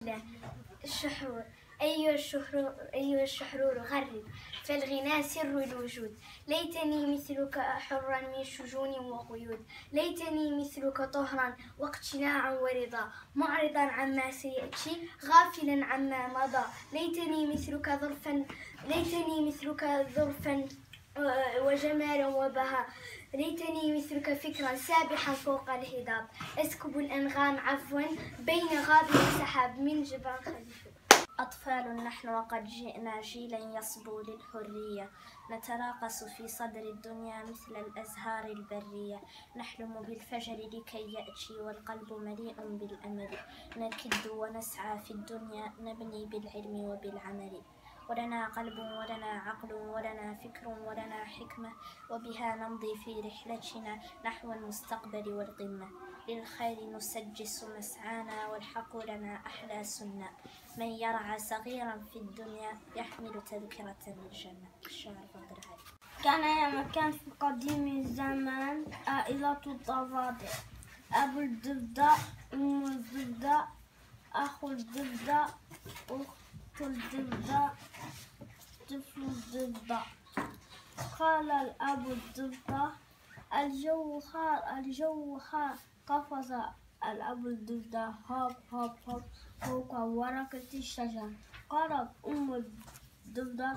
مثله الشحرور. أيها الشحرور غرد، فالغنى سر الوجود. ليتني مثلك حرا من شجون وقيود، ليتني مثلك طهرا واقتناعا ورضا، معرضا عما سيأتي غافلا عما مضى. ليتني مثلك ظرفا وجمالا وبهاء، ليتني مثلك فكرا سابحا فوق الهضاب، أسكب الأنغام عفوا بين غاب وسحاب من جبال خليفة. أطفال نحن وقد جئنا جيلا يصبو للحرية، نتراقص في صدر الدنيا مثل الأزهار البرية، نحلم بالفجر لكي يأتي والقلب مليء بالأمل، نكد ونسعى في الدنيا نبني بالعلم وبالعمل، ولنا قلب ولنا عقل ولنا فكر ولنا حكمة، وبها نمضي في رحلتنا نحو المستقبل والقمة، للخير نسجس مسعانا والحق لنا أحلى سنة، من يرعى صغيرا في الدنيا يحمل تذكرة للجنة. الشاعر بدر علي. كان يا مكان في قديم الزمان عائلة الضفادع، أبو الضفدع، أم الضفدع، أخو الضفدع، أخت الضفدع، طفل الضفدع. قال الأب الضفدع: الجو حار، الجو حار. قفز الأب الضفدع هب هب هب فوق ورقة الشجر. قالت أم الضفدع: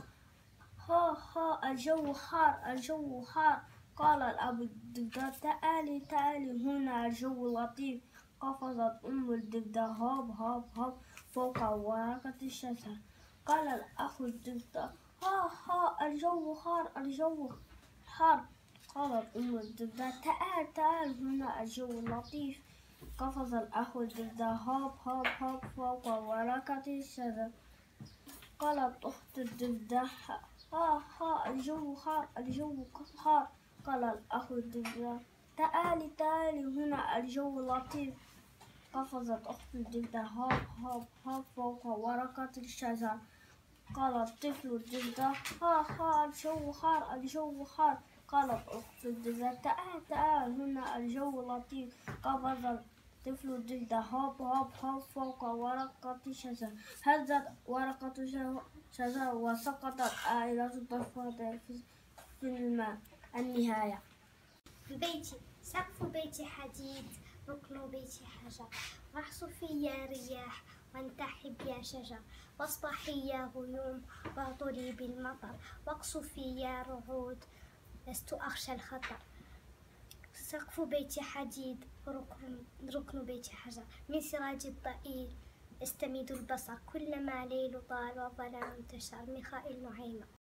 ها ها، الجو حار، الجو حار. قال الأب الضفدع: تعالي تعالي هنا، الجو لطيف. قفزت أم الضفدع هب هب هب فوق ورقة الشجر. قال الأخ الضفدع: ها ها، الجو حار، الجو حار. قالت أم الضفدع: تعال تعال هنا، الجو لطيف. قفز الأخ الضفدع هب هب هب فوق ورقة الشجر. قالت أخت الضفدع: ها ها، الجو حار، الجو حار. قال الأخ الضفدع: تعالي تعالي هنا، الجو لطيف. قفزت أخت الضفدع هب هب هب فوق ورقة الشجر. قال الطفل الضفدع: ها ها، الجو حار، الجو حار. قالت أخت الضفدع: تعال تعال هنا، الجو لطيف. قفز الطفل الضفدع هب هب هب فوق ورقة الشجر. هزت ورقة الشجر وسقطت عائلة الضفادع في الماء. النهاية. بيتي سقف بيتي حديد، ركن بيتي حجر، واحصفي يا رياح وانتحب يا شجر، واصبحي يا غيوم واعطري بالمطر، واقصفي يا رعود لست أخشى الخطر. سقف بيتي حديد، ركن بيتي حجر، من سراج الضئيل استمد البصر، كلما ليل طال وظلام انتشر. ميخائيل نعيمة.